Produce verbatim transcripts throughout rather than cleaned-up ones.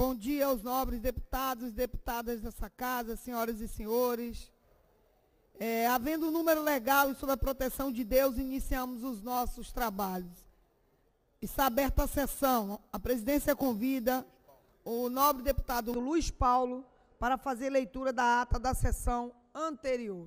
Bom dia aos nobres deputados e deputadas dessa casa, senhoras e senhores. É, havendo um número legal e sob a proteção de Deus, iniciamos os nossos trabalhos. Está aberta a sessão. A presidência convida o nobre deputado Luiz Paulo para fazer leitura da ata da sessão anterior.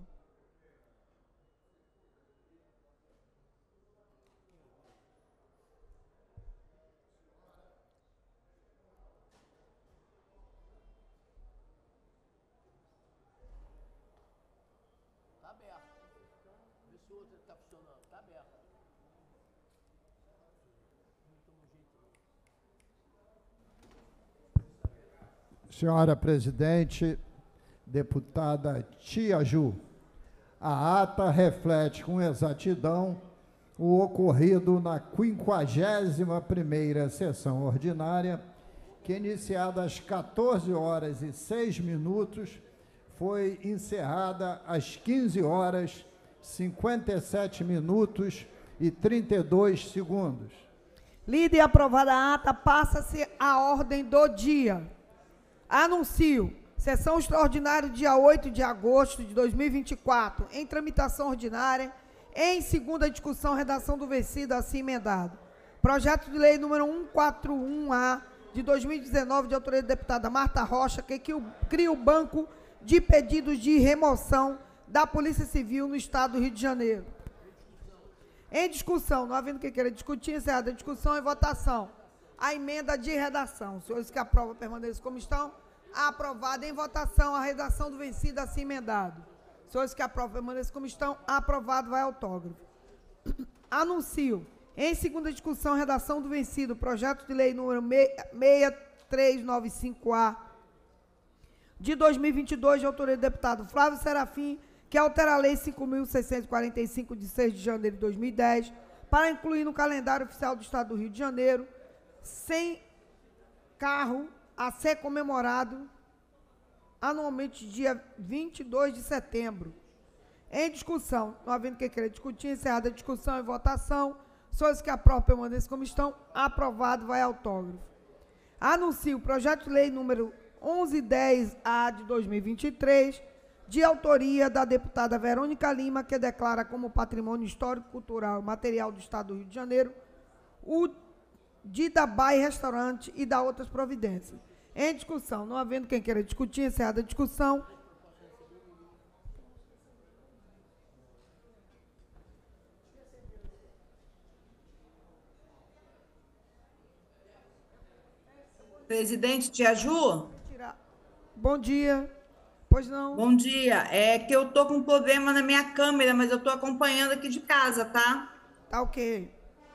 Senhora presidente, deputada Tia Ju, a ata reflete com exatidão o ocorrido na quinquagésima primeira sessão ordinária, que, iniciada às quatorze horas e seis minutos, foi encerrada às quinze horas, cinquenta e sete minutos e trinta e dois segundos. Lida e aprovada a ata, passa-se a ordem do dia. Anuncio, sessão extraordinária, dia oito de agosto de dois mil e vinte e quatro, em tramitação ordinária, em segunda discussão, redação do vencido, assim emendado. Projeto de lei número cento e quarenta e um A, de dois mil e dezenove, de autoria da deputada Marta Rocha, que cria o banco de pedidos de remoção da Polícia Civil no Estado do Rio de Janeiro. Em discussão, não havendo quem queira discutir, encerrada a discussão e votação. A emenda de redação. Os senhores que aprovam permaneçam como estão. Aprovada em votação a redação do vencido, assim emendado. Os senhores que aprovam permaneçam como estão. Aprovado, vai autógrafo. Anuncio. Em segunda discussão, redação do vencido, projeto de lei número seis três nove cinco A, de dois mil e vinte e dois, de autoria do deputado Flávio Serafim, que altera a lei cinco mil seiscentos e quarenta e cinco, de seis de janeiro de dois mil e dez, para incluir no calendário oficial do Estado do Rio de Janeiro, sem carro a ser comemorado anualmente dia vinte e dois de setembro. Em discussão, não havendo quem queira discutir, encerrada a discussão e votação, senhores que aprovam permaneçam como estão, aprovado, vai autógrafo. Anuncio o projeto de lei número onze dez A de dois mil e vinte e três, de autoria da deputada Verônica Lima, que declara como patrimônio histórico, cultural e material do Estado do Rio de Janeiro o de Dabai Restaurante e da outras providências. Em discussão, não havendo quem queira discutir, encerrada a discussão. Presidente Tia Ju? Bom dia. Pois não? Bom dia. É que eu tô com um problema na minha câmera, mas eu tô acompanhando aqui de casa, tá? Tá ok.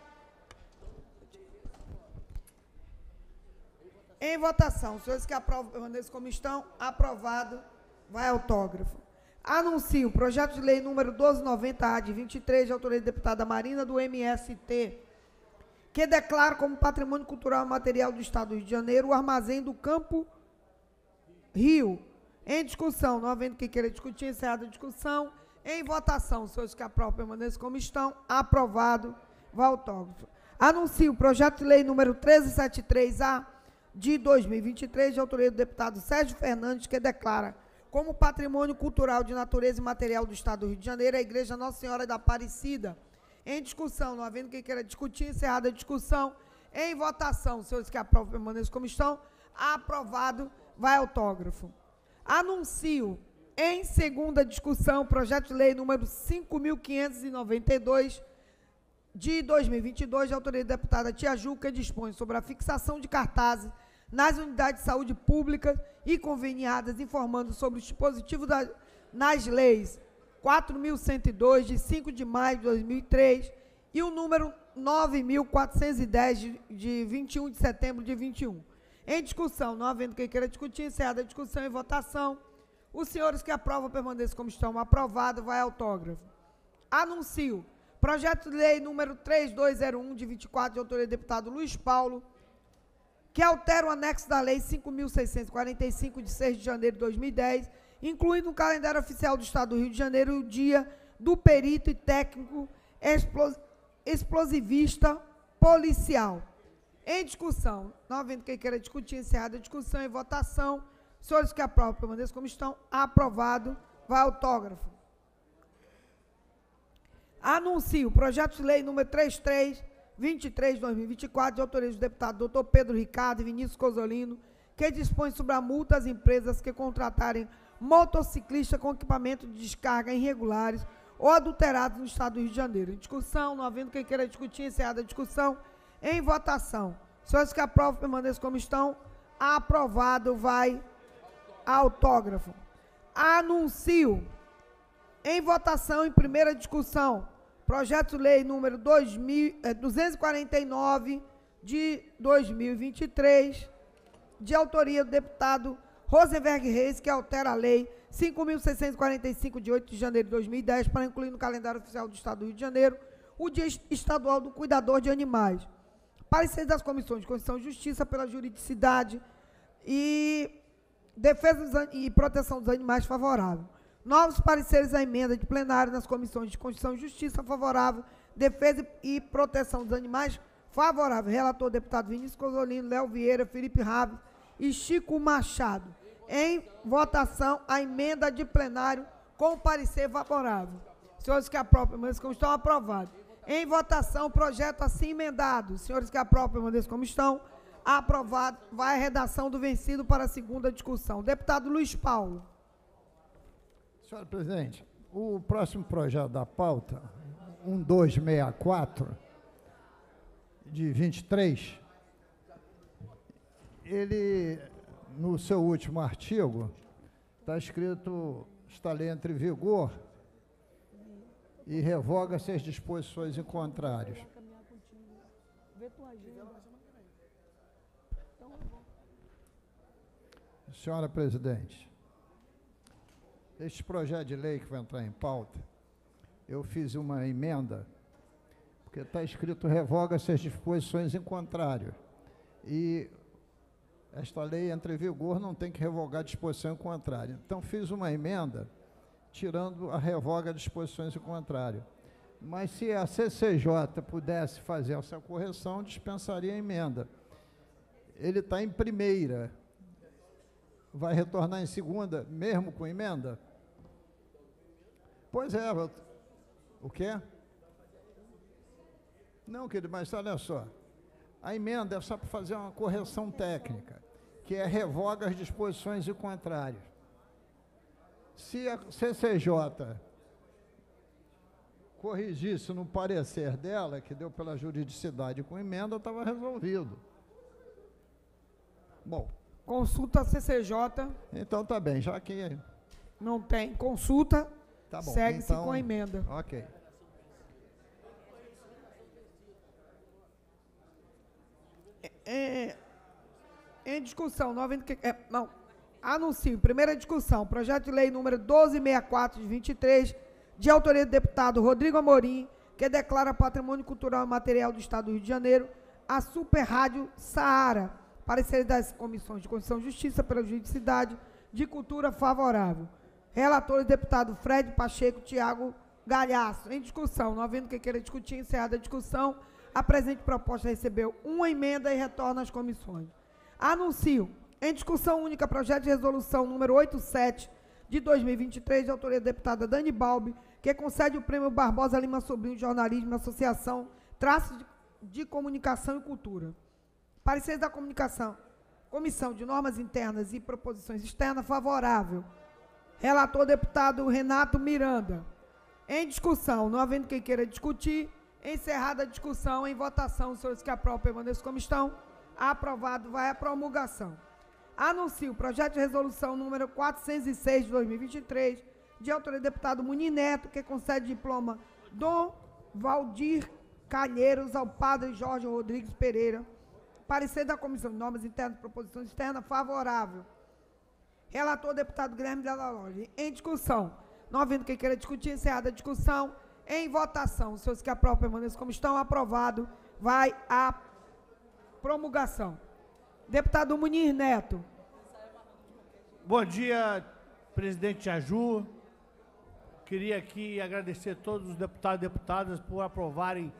Em votação, os senhores que aprovam permaneçam como estão, aprovado, vai autógrafo. Anuncio o projeto de lei número doze noventa A, de vinte e três, de autoria da deputada Marina, do M S T, que declara como patrimônio cultural e material do Estado do Rio de Janeiro o armazém do Campo Rio. Em discussão, não havendo quem queira discutir, encerrada a discussão. Em votação, os senhores que aprovam permaneçam como estão, aprovado, vai autógrafo. Anuncio o projeto de lei número treze setenta e três A, de dois mil e vinte e três, de autoria do deputado Sérgio Fernandes, que declara como patrimônio cultural de natureza e material do Estado do Rio de Janeiro a Igreja Nossa Senhora da Aparecida. Em discussão, não havendo quem queira discutir, encerrada a discussão. Em votação, os senhores que aprovam permaneçam como estão, aprovado, vai autógrafo. Anuncio, em segunda discussão, projeto de lei número cinco mil quinhentos e noventa e dois, de dois mil e vinte e dois, de autoria da deputada Tia Ju, que dispõe sobre a fixação de cartazes nas unidades de saúde públicas e conveniadas, informando sobre os dispositivos da, nas leis quatro mil cento e dois, de cinco de maio de dois mil e três, e o número nove mil quatrocentos e dez, de, de vinte e um de setembro de vinte e um. Em discussão, não havendo quem queira discutir, encerrada a discussão e votação, os senhores que aprovam permaneçam como estão, aprovado, vai autógrafo. Anuncio projeto de lei número três dois zero um, de vinte e quatro, de autoria do deputado Luiz Paulo, que altera o anexo da lei cinco mil seiscentos e quarenta e cinco, de seis de janeiro de dois mil e dez, incluindo no calendário oficial do Estado do Rio de Janeiro o dia do perito e técnico explosivista policial. Em discussão. Não havendo quem queira discutir, encerrada a discussão, em votação. Senhores que aprovam, permaneçam como estão. Aprovado. Vai autógrafo. Anuncio o projeto de lei número trinta e três, vinte e três de dois mil e vinte e quatro, de autoria do deputado doutor Pedro Ricardo e Vinícius Cozzolino, que dispõe sobre a multa às empresas que contratarem motociclista com equipamento de descarga irregulares ou adulterados no estado do Rio de Janeiro. Em discussão, não havendo quem queira discutir, encerrada a discussão, em votação. Senhores que aprovam, permaneçam como estão. Aprovado, vai autógrafo. Anuncio em votação, em primeira discussão, projeto de lei número dois mil, eh, duzentos e quarenta e nove de dois mil e vinte e três, de autoria do deputado Rosenberg Reis, que altera a lei cinco mil seiscentos e quarenta e cinco, de oito de janeiro de dois mil e dez, para incluir no calendário oficial do Estado do Rio de Janeiro o Dia Estadual do Cuidador de Animais. Parecer das comissões de Constituição e Justiça pela juridicidade e defesa dos, e proteção dos animais favorável. Novos pareceres à emenda de plenário nas comissões de Constituição e Justiça favorável, defesa e proteção dos animais favorável. Relator, deputado Vinícius Cozzolino, Léo Vieira, Felipe Raves e Chico Machado. Em votação, a emenda de plenário com parecer favorável. Senhores que aprovam, permaneçam como estão, aprovados. Em votação, o projeto assim emendado. Senhores que aprovam, permaneçam como estão, aprovado. Vai a redação do vencido para a segunda discussão. Deputado Luiz Paulo. Senhora presidente, o próximo projeto da pauta, um dois seis quatro, de vinte e três, ele, no seu último artigo, está escrito, está lei entre vigor e revoga-se as disposições em contrários. Senhora presidente, este projeto de lei que vai entrar em pauta, eu fiz uma emenda, porque está escrito revoga-se as disposições em contrário. E esta lei entra em vigor, não tem que revogar a disposição em contrário. Então, fiz uma emenda, tirando a revoga de disposições em contrário. Mas se a C C J pudesse fazer essa correção, dispensaria a emenda. Ele está em primeira. Vai retornar em segunda, mesmo com emenda? Pois é. O quê? Não, querido, mas olha só. A emenda é só para fazer uma correção técnica, que é revoga as disposições em contrário. Se a C C J corrigisse no parecer dela, que deu pela juridicidade com emenda, estava resolvido. Bom. Consulta a C C J. Então tá bem, já que... Não tem consulta, tá bom, segue-se então, com a emenda. Ok. É, em discussão, não havendo que... É, não, anuncio, primeira discussão, projeto de lei número doze sessenta e quatro, de vinte e três, de autoria do deputado Rodrigo Amorim, que declara patrimônio cultural e material do Estado do Rio de Janeiro, a Super Rádio Saara, parecer das comissões de Constituição e Justiça pela juridicidade de cultura favorável. Relatores, deputado Fred Pacheco, Tiago Galhaço. Em discussão, não havendo quem queira discutir, encerrada a discussão, a presente proposta recebeu uma emenda e retorna às comissões. Anuncio, em discussão única, projeto de resolução número oitenta e sete, de dois mil e vinte e três, de autoria da deputada Dani Balbi, que concede o prêmio Barbosa Lima Sobrinho de Jornalismo na Associação Traços de, de Comunicação e Cultura. Parecer da comunicação, Comissão de Normas Internas e Proposições Externas, favorável. Relator, deputado Renato Miranda. Em discussão, não havendo quem queira discutir, encerrada a discussão, em votação, os senhores que aprovam, permaneçam como estão. Aprovado, vai a promulgação. Anuncio o projeto de resolução número quatrocentos e seis, de dois mil e vinte e três, de autoria do deputado Muniz Neto, que concede diploma Dom Valdir Calheiros ao padre Jorge Rodrigues Pereira. Parecer da Comissão de Normas Internas e Proposições Externas, favorável. Relator, deputado Guilherme Della Lorde. Em discussão, não havendo quem queira discutir, encerrada a discussão, em votação, os senhores que aprovam, permaneçam como estão, aprovado, vai a promulgação. Deputado Muniz Neto. Bom dia, presidente Aju. Queria aqui agradecer a todos os deputados e deputadas por aprovarem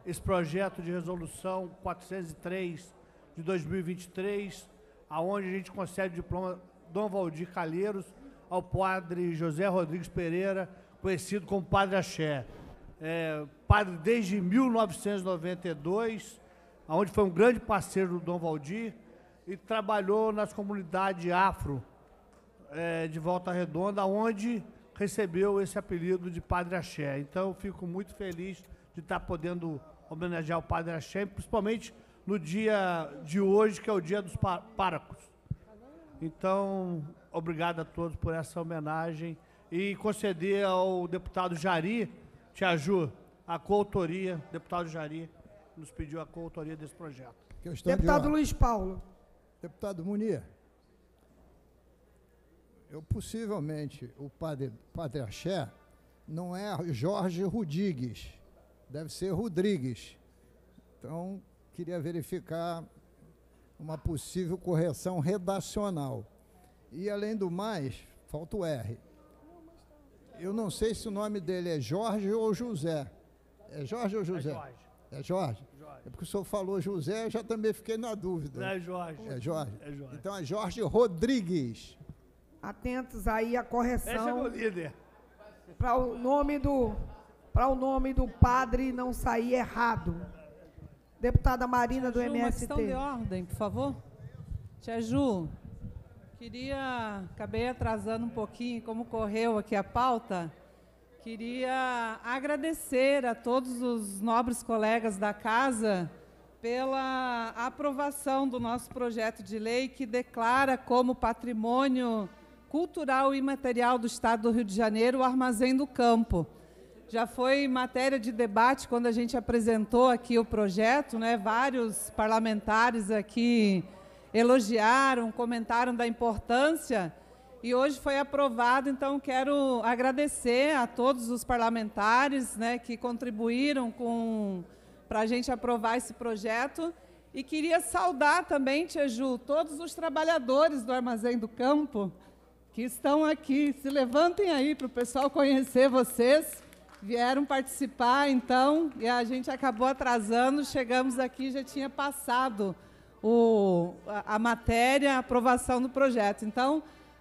esse projeto de resolução quatrocentos e três de dois mil e vinte e três, aonde a gente concede o diploma Dom Valdir Calheiros ao padre José Rodrigues Pereira, conhecido como Padre Axé. É, padre desde mil novecentos e noventa e dois, onde foi um grande parceiro do Dom Valdir e trabalhou nas comunidades afro é, de Volta Redonda, onde recebeu esse apelido de Padre Axé. Então, eu fico muito feliz de estar podendo homenagear o Padre Axé, principalmente no dia de hoje, que é o dia dos párocos. Então, obrigado a todos por essa homenagem e conceder ao deputado Jari, Tia Ju, a coautoria, o deputado Jari nos pediu a coautoria desse projeto. Questão Deputado de Luiz Paulo. Deputado Munir, eu possivelmente, o padre, padre Axé não é Jorge Rodrigues, deve ser Rodrigues. Então, queria verificar uma possível correção redacional. E, além do mais, falta o R. Eu não sei se o nome dele é Jorge ou José. É Jorge ou José? É Jorge. É Jorge? Jorge. É porque o senhor falou José, eu já também fiquei na dúvida. Não é Jorge. É Jorge? É Jorge. Então é Jorge Rodrigues. Atentos aí à Esse é correção meu líder. para o nome do para o nome do padre não sair errado. Deputada Marina, do Tia Ju, uma M S questão T. de ordem, por favor. Tia Ju, queria, acabei atrasando um pouquinho como correu aqui a pauta, queria agradecer a todos os nobres colegas da casa pela aprovação do nosso projeto de lei que declara como patrimônio cultural e imaterial do Estado do Rio de Janeiro o Armazém do Campo. Já foi matéria de debate quando a gente apresentou aqui o projeto, né? Vários parlamentares aqui elogiaram, comentaram da importância e hoje foi aprovado, então quero agradecer a todos os parlamentares, né, que contribuíram com para a gente aprovar esse projeto e queria saudar também, Tia Ju, todos os trabalhadores do Armazém do Campo que estão aqui. Se levantem aí para o pessoal conhecer vocês. Vieram participar, então, e a gente acabou atrasando, chegamos aqui, já tinha passado o, a, a matéria, a aprovação do projeto. Então,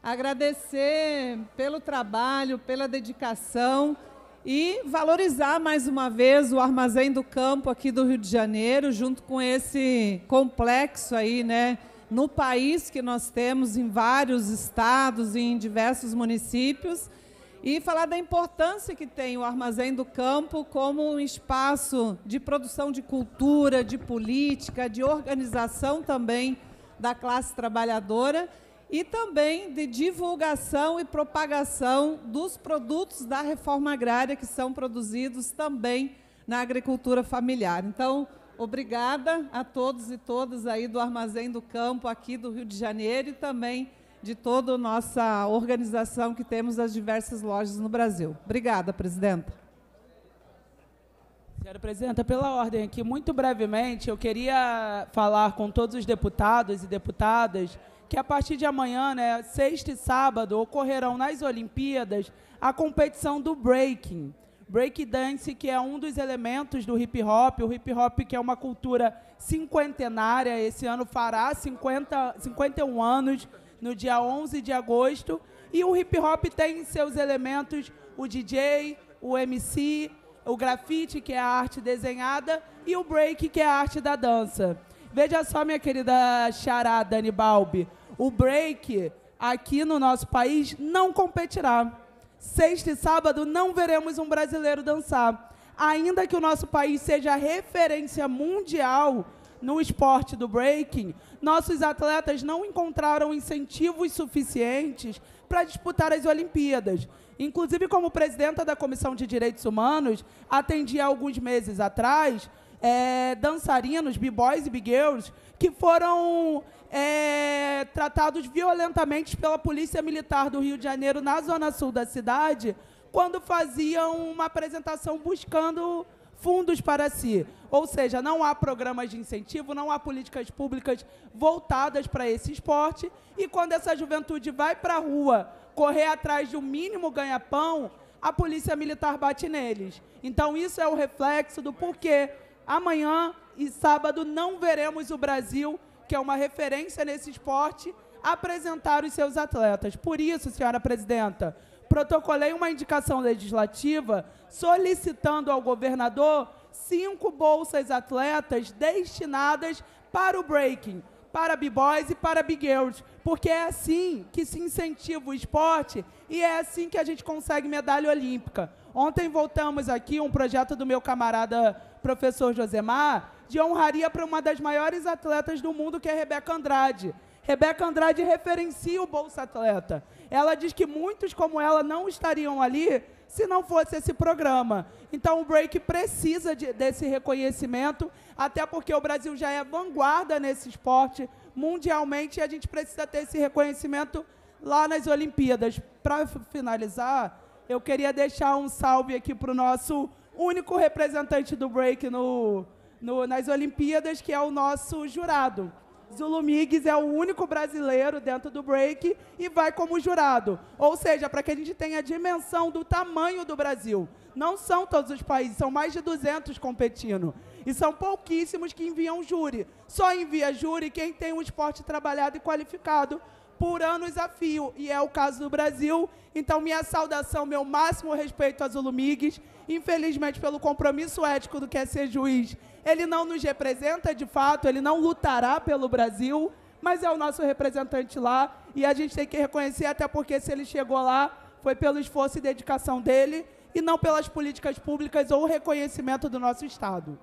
agradecer pelo trabalho, pela dedicação e valorizar mais uma vez o Armazém do Campo aqui do Rio de Janeiro, junto com esse complexo aí, né, no país que nós temos em vários estados e em diversos municípios. E falar da importância que tem o Armazém do Campo como um espaço de produção de cultura, de política, de organização também da classe trabalhadora e também de divulgação e propagação dos produtos da reforma agrária que são produzidos também na agricultura familiar. Então, obrigada a todos e todas aí do Armazém do Campo aqui do Rio de Janeiro e também de toda a nossa organização que temos das diversas lojas no Brasil. Obrigada, presidenta. Senhora Presidenta, pela ordem aqui, muito brevemente, eu queria falar com todos os deputados e deputadas que a partir de amanhã, né, sexta e sábado, ocorrerão nas Olimpíadas a competição do breaking. Break dance, que é um dos elementos do hip hop, o hip hop que é uma cultura cinquentenária, esse ano fará cinquenta, cinquenta e um anos, no dia onze de agosto, e o hip hop tem em seus elementos o D J, o M C, o grafite, que é a arte desenhada, e o break, que é a arte da dança. Veja só, minha querida xará, Dani Balbi, o break aqui no nosso país não competirá. Sexta e sábado não veremos um brasileiro dançar. Ainda que o nosso país seja referência mundial no esporte do breaking, nossos atletas não encontraram incentivos suficientes para disputar as Olimpíadas. Inclusive, como presidenta da Comissão de Direitos Humanos, atendi há alguns meses atrás é, dançarinos, b-boys e b-girls, que foram é, tratados violentamente pela Polícia Militar do Rio de Janeiro, na zona sul da cidade, quando faziam uma apresentação buscando fundos para si. Ou seja, não há programas de incentivo, não há políticas públicas voltadas para esse esporte, e quando essa juventude vai para a rua correr atrás de um mínimo ganha-pão, a Polícia Militar bate neles. Então, isso é o reflexo do porquê amanhã e sábado não veremos o Brasil, que é uma referência nesse esporte, apresentar os seus atletas. Por isso, senhora presidenta, protocolei uma indicação legislativa solicitando ao governador cinco bolsas atletas destinadas para o breaking, para b-boys e para big girls, porque é assim que se incentiva o esporte e é assim que a gente consegue medalha olímpica. Ontem voltamos aqui um projeto do meu camarada professor Josemar de honraria para uma das maiores atletas do mundo, que é Rebeca Andrade. Rebeca Andrade referencia o Bolsa Atleta. Ela diz que muitos como ela não estariam ali se não fosse esse programa. Então, o break precisa de, desse reconhecimento, até porque o Brasil já é vanguarda nesse esporte mundialmente e a gente precisa ter esse reconhecimento lá nas Olimpíadas. Para finalizar, eu queria deixar um salve aqui para o nosso único representante do break no, no, nas Olimpíadas, que é o nosso jurado. Zulu Migues é o único brasileiro dentro do break e vai como jurado. Ou seja, para que a gente tenha a dimensão do tamanho do Brasil. Não são todos os países, são mais de duzentos competindo. E são pouquíssimos que enviam júri. Só envia júri quem tem um esporte trabalhado e qualificado por anos a fio. E é o caso do Brasil. Então, minha saudação, meu máximo respeito a Zulu Migues. Infelizmente, pelo compromisso ético do que é ser juiz, ele não nos representa de fato, ele não lutará pelo Brasil, mas é o nosso representante lá e a gente tem que reconhecer, até porque se ele chegou lá, foi pelo esforço e dedicação dele e não pelas políticas públicas ou reconhecimento do nosso Estado.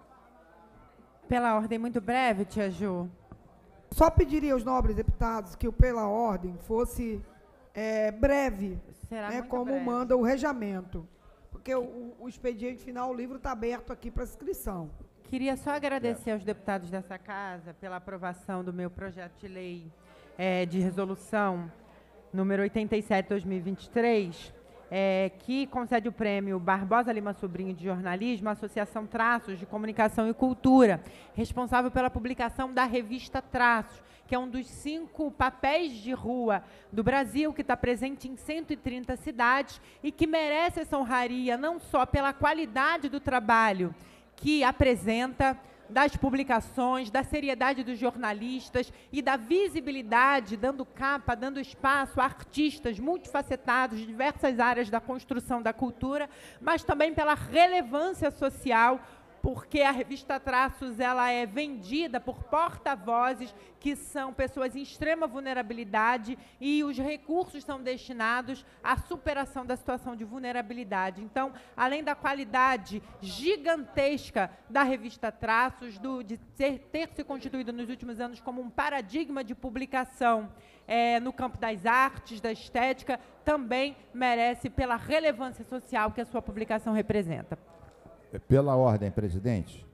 Pela ordem muito breve, tia Ju. Só pediria aos nobres deputados que o pela ordem fosse é, breve, Será né, muito como breve. manda o regimento. Porque o, o expediente final, o livro está aberto aqui para inscrição. Queria só agradecer aos deputados dessa casa pela aprovação do meu projeto de lei é, de resolução número oitenta e sete, dois mil e vinte e três, é, que concede o prêmio Barbosa Lima Sobrinho de Jornalismo à Associação Traços de Comunicação e Cultura, responsável pela publicação da revista Traços, que é um dos cinco papéis de rua do Brasil, que está presente em cento e trinta cidades e que merece essa honraria não só pela qualidade do trabalho que apresenta, das publicações, da seriedade dos jornalistas e da visibilidade, dando capa, dando espaço a artistas multifacetados de diversas áreas da construção da cultura, mas também pela relevância social, porque a revista Traços ela é vendida por porta-vozes que são pessoas em extrema vulnerabilidade e os recursos são destinados à superação da situação de vulnerabilidade. Então, além da qualidade gigantesca da revista Traços, do, de ter, ter se constituído nos últimos anos como um paradigma de publicação é, no campo das artes, da estética, também merece pela relevância social que a sua publicação representa. Pela ordem, presidente.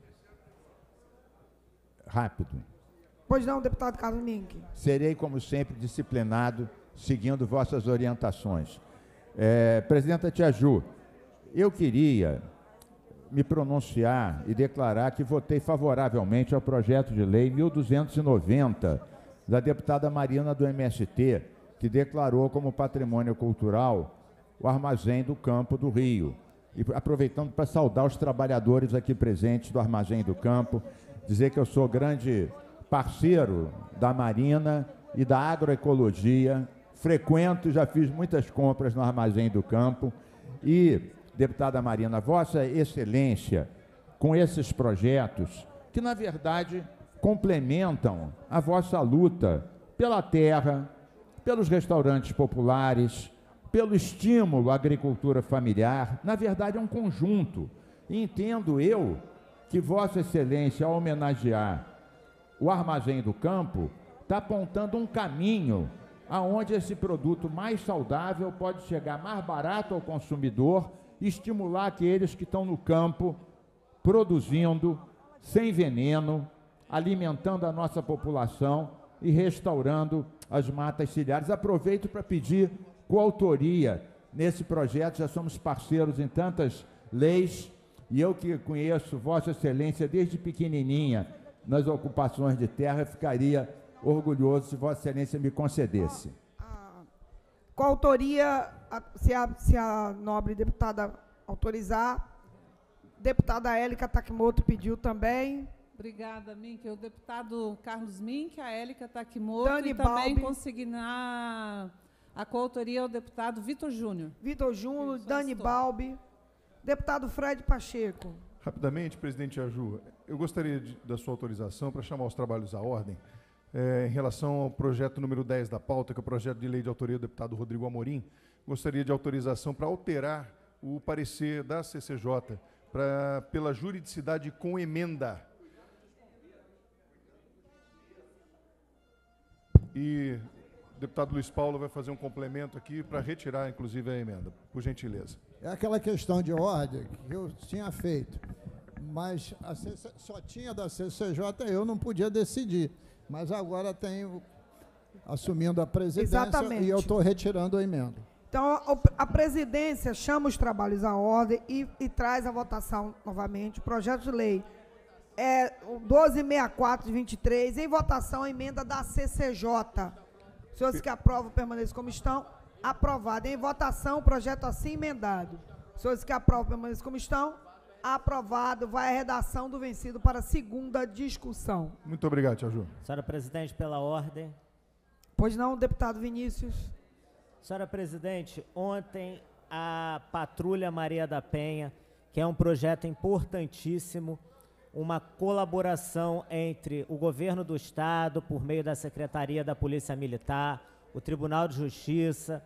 Rápido. Pois não, deputado Carlos Mink. Serei, como sempre, disciplinado, seguindo vossas orientações. É, presidenta Tia Ju, eu queria me pronunciar e declarar que votei favoravelmente ao projeto de lei mil duzentos e noventa da deputada Marina do M S T, que declarou como patrimônio cultural o Armazém do Campo do Rio. E aproveitando para saudar os trabalhadores aqui presentes do Armazém do Campo, dizer que eu sou grande parceiro da Marina e da agroecologia, frequento, já fiz muitas compras no Armazém do Campo e, deputada Marina, Vossa Excelência, com esses projetos, que na verdade complementam a vossa luta pela terra, pelos restaurantes populares, pelo estímulo à agricultura familiar, na verdade é um conjunto. E entendo eu que Vossa Excelência, ao homenagear o Armazém do Campo, está apontando um caminho aonde esse produto mais saudável pode chegar mais barato ao consumidor e estimular aqueles que estão no campo produzindo, sem veneno, alimentando a nossa população e restaurando as matas ciliares. Aproveito para pedir coautoria nesse projeto, já somos parceiros em tantas leis, e eu que conheço Vossa Excelência desde pequenininha nas ocupações de terra, ficaria orgulhoso se Vossa Excelência me concedesse. Coautoria, se a, se a nobre deputada autorizar, Deputada Élica Takimoto pediu também. Obrigada, Mink. O deputado Carlos Mink, a Élica Takimoto Dani e também Balbi. consignar a coautoria ao deputado Vitor Júnior. Vitor Júnior, Isso, Dani estou. Balbi. Deputado Fred Pacheco. Rapidamente, presidente Aju, eu gostaria de, da sua autorização para chamar os trabalhos à ordem eh, em relação ao projeto número dez da pauta, que é o projeto de lei de autoria do deputado Rodrigo Amorim. Gostaria de autorização para alterar o parecer da C C J pra, pela juridicidade com emenda. E o deputado Luiz Paulo vai fazer um complemento aqui para retirar, inclusive, a emenda, por gentileza. É aquela questão de ordem que eu tinha feito, mas a C C, só tinha da C C J, eu não podia decidir, mas agora tenho assumindo a presidência. Exatamente. E eu estou retirando a emenda. Então, a, a presidência chama os trabalhos à ordem e, e traz a votação novamente. O projeto de lei é o doze sessenta e quatro de vinte e três, em votação a emenda da C C J. Os senhores que aprovam permaneçam como estão. Aprovado. Em votação, o projeto assim emendado. Os senhores que aprovam permaneçam como estão. Aprovado. Vai a redação do vencido para a segunda discussão. Muito obrigado, Tia Ju. Senhora presidente, pela ordem. Pois não, deputado Vinícius. Senhora presidente, ontem a Patrulha Maria da Penha, que é um projeto importantíssimo, uma colaboração entre o governo do Estado, por meio da Secretaria da Polícia Militar, o Tribunal de Justiça,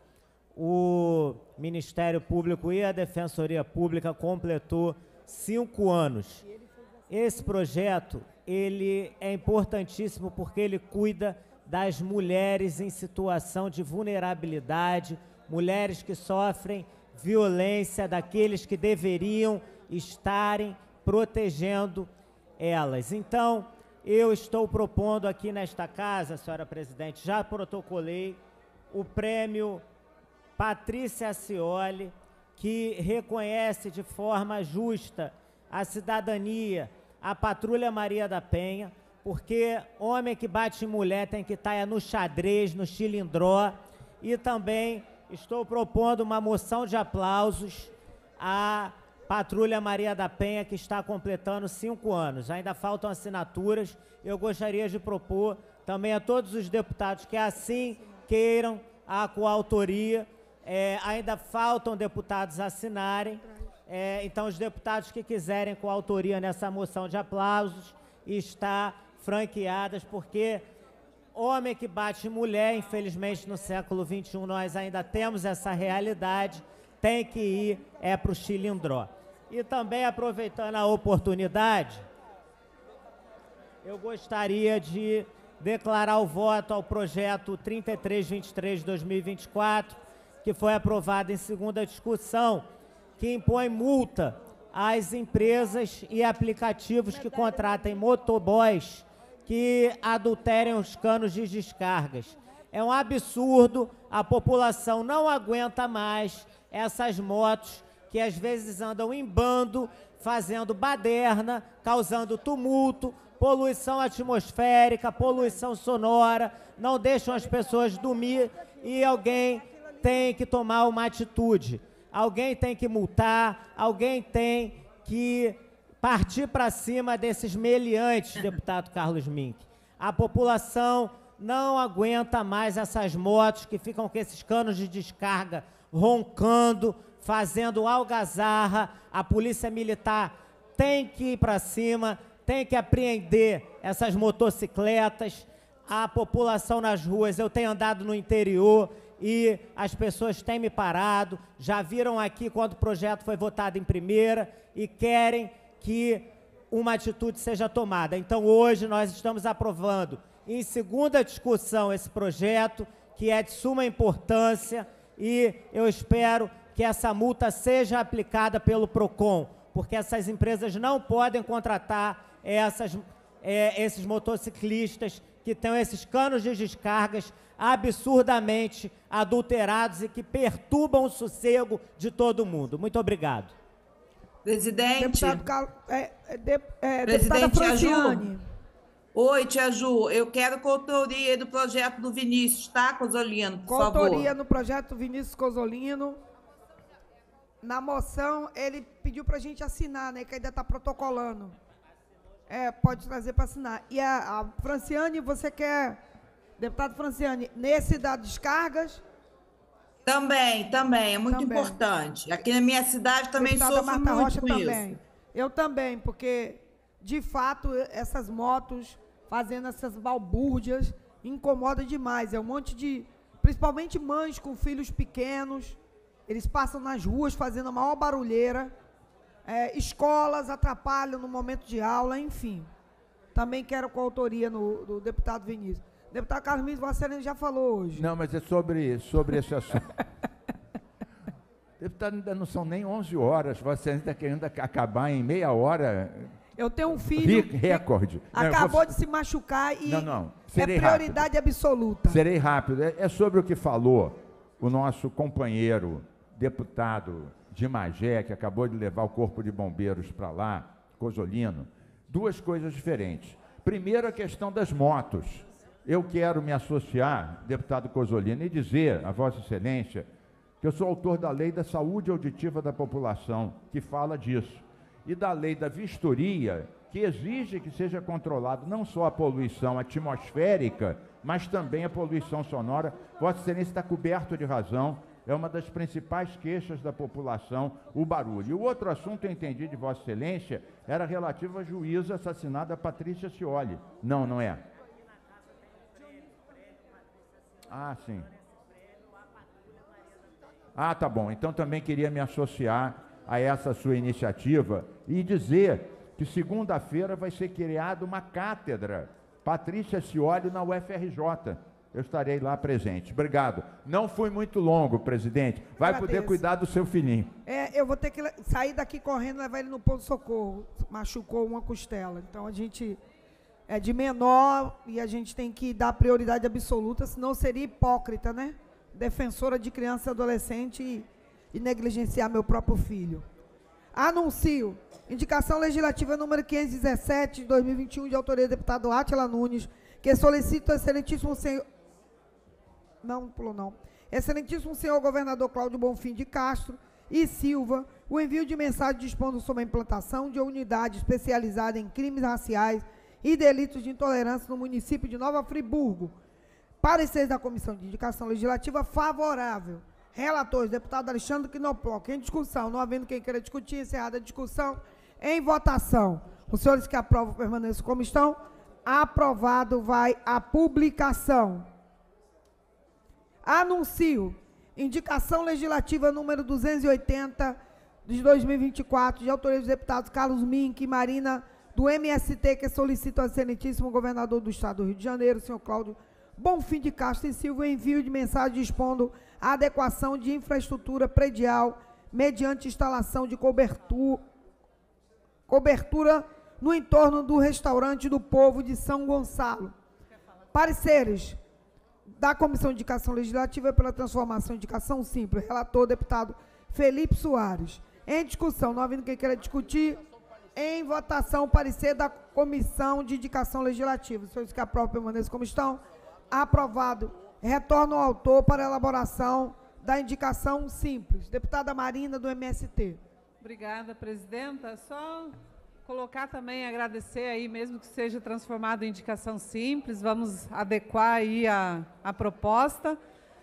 o Ministério Público e a Defensoria Pública, completou cinco anos. Esse projeto, ele é importantíssimo porque ele cuida das mulheres em situação de vulnerabilidade, mulheres que sofrem violência daqueles que deveriam estarem protegendo elas. Então, eu estou propondo aqui nesta casa, senhora presidente, já protocolei o prêmio Patrícia Acioli, que reconhece de forma justa a cidadania, a Patrulha Maria da Penha, porque homem que bate em mulher tem que estar no xadrez, no chilindró, e também estou propondo uma moção de aplausos à Patrulha Maria da Penha, que está completando cinco anos. Ainda faltam assinaturas. Eu gostaria de propor também a todos os deputados que assim queiram a coautoria. É, ainda faltam deputados assinarem. É, então, os deputados que quiserem coautoria nessa moção de aplausos está franqueadas, porque homem que bate em mulher, infelizmente, no século vinte e um, nós ainda temos essa realidade, tem que ir é para o chilindró. E também, aproveitando a oportunidade, eu gostaria de declarar o voto ao projeto trinta e três vinte e três de dois mil e vinte e quatro, que foi aprovado em segunda discussão, que impõe multa às empresas e aplicativos que contratem motoboys que adulterem os canos de descargas. É um absurdo, a população não aguenta mais essas motos que às vezes andam em bando, fazendo baderna, causando tumulto, poluição atmosférica, poluição sonora, não deixam as pessoas dormir e alguém tem que tomar uma atitude. Alguém tem que multar, alguém tem que partir para cima desses meliantes, deputado Carlos Mink. A população não aguenta mais essas motos que ficam com esses canos de descarga roncando, fazendo algazarra. A Polícia Militar tem que ir para cima, tem que apreender essas motocicletas. A população nas ruas, eu tenho andado no interior e as pessoas têm me parado, já viram aqui quando o projeto foi votado em primeira e querem que uma atitude seja tomada. Então, hoje, nós estamos aprovando em segunda discussão esse projeto, que é de suma importância, e eu espero que essa multa seja aplicada pelo PROCON, porque essas empresas não podem contratar essas, é, esses motociclistas que têm esses canos de descargas absurdamente adulterados e que perturbam o sossego de todo mundo. Muito obrigado. Presidente. Deputado Cal, é, é, de, é, Presidente, deputada Franciane. Oi, tia Ju, eu quero coautoria do projeto do Vinícius, tá, Cosolino, por Coautoria favor. no projeto Vinícius Cosolino. na moção, ele pediu para a gente assinar, né, que ainda está protocolando. É, pode trazer para assinar. E a, a Franciane, você quer, deputado Franciane, nesse das descargas? Também, também, é muito Também. importante. Aqui na minha cidade também Deputada sofro Marta muito Rocha com também. isso. Eu também, porque, de fato, essas motos fazendo essas balbúrdias incomoda demais. É um monte de, principalmente mães com filhos pequenos, eles passam nas ruas fazendo a maior barulheira, é, escolas atrapalham no momento de aula, enfim. Também quero coautoria no, do deputado Vinícius. O deputado Carlos Mendes, Vossa Excelência já falou hoje. Não, mas é sobre, sobre esse assunto. Deputado, ainda não são nem onze horas, Vossa Excelência está querendo acabar em meia hora. Eu tenho um filho Re- recorde. que Não, eu acabou vou- de se machucar e Não, não, é serei prioridade absoluta. Serei rápido. É, é sobre o que falou o nosso companheiro deputado de Magé, que acabou de levar o Corpo de Bombeiros para lá, Cosolino. Duas coisas diferentes. Primeiro, a questão das motos. Eu quero me associar, deputado Cosolino, e dizer a Vossa Excelência que eu sou autor da Lei da Saúde Auditiva da População, que fala disso, e da Lei da Vistoria, que exige que seja controlado não só a poluição atmosférica, mas também a poluição sonora. Vossa Excelência está coberto de razão, é uma das principais queixas da população, o barulho. E o outro assunto, eu entendi de Vossa Excelência, era relativo à juíza assassinada Patrícia Scioli. Não, não é? Ah, sim. Ah, tá bom. Então também queria me associar a essa sua iniciativa e dizer que segunda-feira vai ser criada uma cátedra Patrícia Scioli na U F R J. Eu estarei lá presente. Obrigado. Não fui muito longo, presidente. Vai Agradeço. poder cuidar do seu filhinho. É, eu vou ter que le- sair daqui correndo e levar ele no ponto-socorro. Machucou uma costela. Então, a gente é de menor e a gente tem que dar prioridade absoluta, senão seria hipócrita, né? Defensora de criança e adolescente e, e negligenciar meu próprio filho. Anuncio. Indicação legislativa número quinhentos e dezessete, de dois mil e vinte e um, de autoria do deputado Átila Nunes, que solicita ao excelentíssimo senhor... Não, pulou não. Excelentíssimo senhor governador Cláudio Bonfim de Castro e Silva, o envio de mensagem dispondo sobre a implantação de unidade especializada em crimes raciais e delitos de intolerância no município de Nova Friburgo. Parecer da Comissão de Indicação Legislativa favorável. Relatores, deputado Alexandre Quinoploc. Em discussão, não havendo quem queira discutir, encerrada a discussão, em votação. Os senhores que aprovam permaneçam como estão. Aprovado, vai a publicação. Anuncio. Indicação legislativa número duzentos e oitenta, de dois mil e vinte e quatro, de autoria dos deputados Carlos Mink e Marina, do M S T, que solicita ao excelentíssimo governador do Estado do Rio de Janeiro, senhor Cláudio Bonfim de Castro e Silva, envio de mensagem dispondo a adequação de infraestrutura predial mediante instalação de cobertura, cobertura no entorno do restaurante do Povo de São Gonçalo. Pareceres da Comissão de Indicação Legislativa pela transformação em indicação simples. Relator, deputado Felipe Soares. Em discussão, não havendo quem queira discutir, em votação, parecer da Comissão de Indicação Legislativa. Os senhores que aprovam permaneçam como estão. Aprovado. Retorno ao autor para a elaboração da indicação simples. Deputada Marina, do M S T. Obrigada, presidenta. Só colocar também, agradecer aí, mesmo que seja transformado em indicação simples, vamos adequar aí a, a proposta.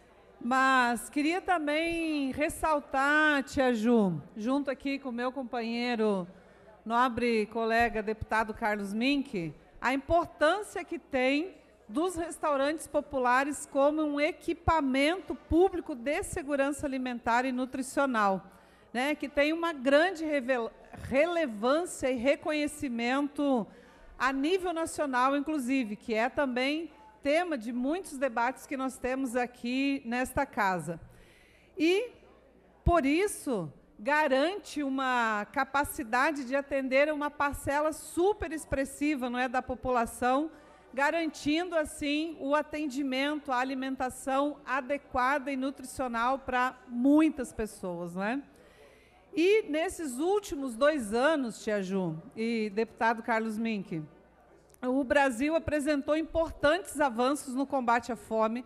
Mas queria também ressaltar, tia Ju, junto aqui com o meu companheiro, nobre colega deputado Carlos Mink, a importância que tem dos restaurantes populares como um equipamento público de segurança alimentar e nutricional, né, que tem uma grande relevância e reconhecimento a nível nacional, inclusive, que é também tema de muitos debates que nós temos aqui nesta casa. E, por isso, garante uma capacidade de atender uma parcela super expressiva, não é, da população, garantindo, assim, o atendimento, a alimentação adequada e nutricional para muitas pessoas, não é? E, nesses últimos dois anos, tia Ju e deputado Carlos Mink, o Brasil apresentou importantes avanços no combate à fome,